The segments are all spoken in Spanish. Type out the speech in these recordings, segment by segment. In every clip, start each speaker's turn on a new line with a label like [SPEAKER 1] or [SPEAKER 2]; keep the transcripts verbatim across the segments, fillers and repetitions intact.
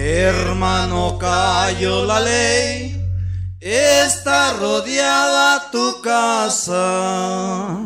[SPEAKER 1] Hermano, cayó la ley, está rodeada tu casa.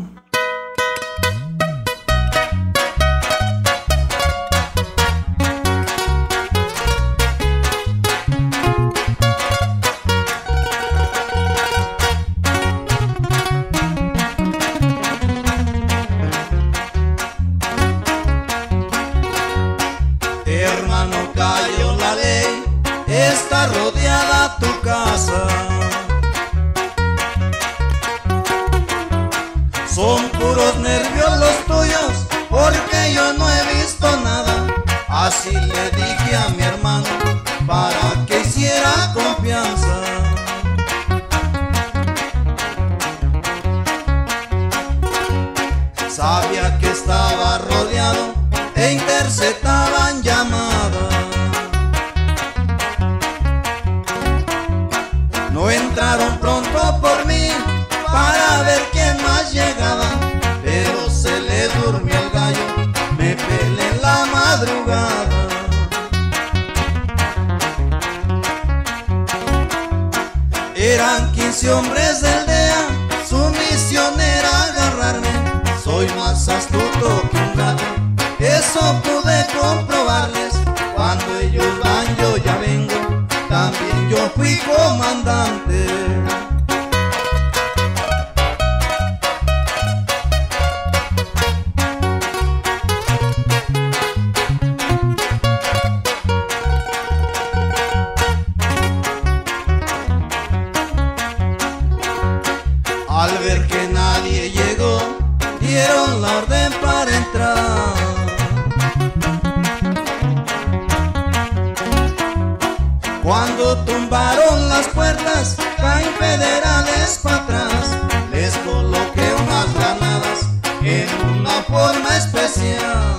[SPEAKER 1] Hermano, cayó la ley, está rodeada tu casa. Son puros nervios los tuyos, porque yo no he visto nada. Así le dije a mi hermano, para que hiciera confianza. Sabía que estaba rodeado e interceptaban llamadas. No entraron pronto por mí para ver quién más llegaba, pero se le durmió el gallo, me pelé en la madrugada. Eran quince hombres del D E A, su misión era agarrarme. Soy más astuto que un gato, eso pude comprobarles. Cuando ellos van yo ya vengo, también yo fui comandante. Al ver que nadie llegó, dieron la orden para entrar. Cuando tumbaron las puertas, caen federales para atrás. Les coloqué unas granadas en una forma especial.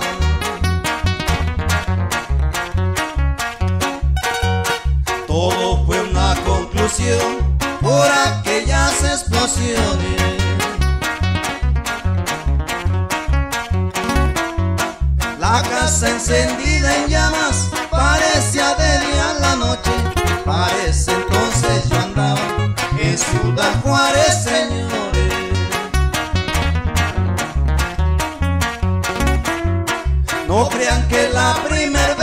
[SPEAKER 1] Todo fue una conclusión por aquellas explosiones. La casa encendida en llamas, parecía de día la noche. Parece entonces yo andaba en Ciudad Juárez, señores. No crean que la primera